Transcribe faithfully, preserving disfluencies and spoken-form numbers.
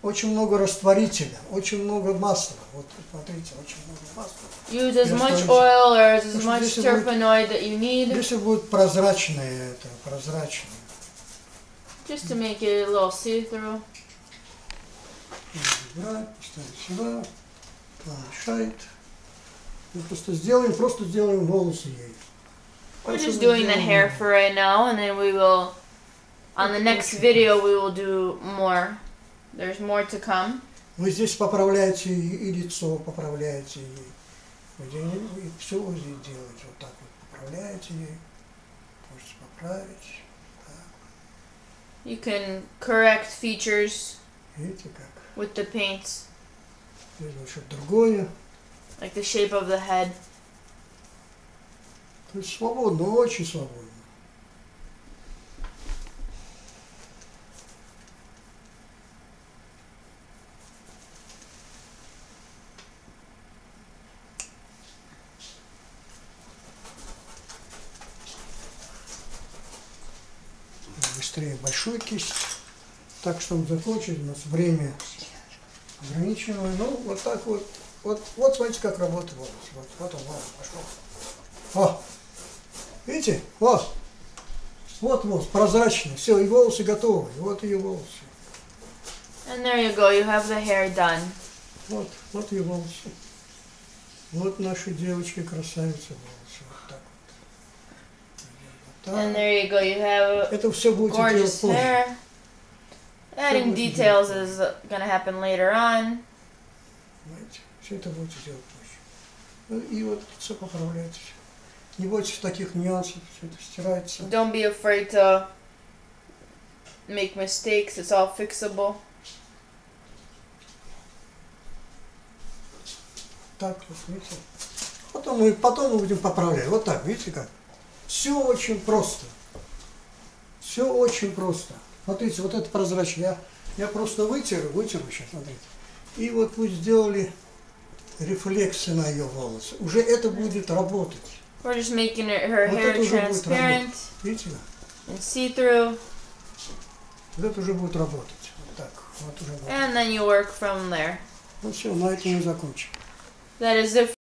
очень много растворителя, очень много масла. Вот смотрите, очень много масла. Use as much oil or as much terpenoid that you need. Если будет прозрачное, это прозрачное. Just to make it a little see-through. Брать, поставить сюда. Мешает. Мы просто сделаем, просто сделаем волосы ей. We're just doing the hair for right now, and then we will, on the next video, we will do more. There's more to come. Вы здесь поправляете и лицо, поправляете ей. Вы все вы здесь делаете. Вот так вот поправляете ей. Можете поправить. You can correct features. Видите как? With the paints. Здесь что-то другое. Like the shape of the head. То есть свободно, очень свободно. Быстрее большую кисть. Так, чтобы закончить, у нас время ограничено. Ну, вот так вот. Вот, вот смотрите, как работает волос. Вот, вот он, волос пошел. О! Видите? Вот. Вот волос, прозрачный. Все, и волосы готовы. И вот ее волосы. And there you go, you have the hair done. Вот, вот ее волосы. Вот наши девочки красавицы волосы. Вот так вот. And there you go, you have Это все будет gorgeous hair. Adding details is gonna happen later on. Знаете, все это будете делать позже. И вот все поправляется. Не бойтесь таких нюансов, все это стирается. Don't be afraid to make mistakes, it's all fixable. Так, вот видите. Потом мы, потом мы будем поправлять. Вот так, видите как? Все очень просто. Все очень просто. Смотрите, вот это прозрачно. Я, я просто вытеру, вытеру сейчас, смотрите. И вот мы сделали рефлексы на ее волосы. Уже это будет работать. We're just making her, her вот hair transparent видите? and see-through. Вот это уже будет работать. Вот так. Вот уже будет. And then you work from there. Ну все, на этом мы закончим. That is it.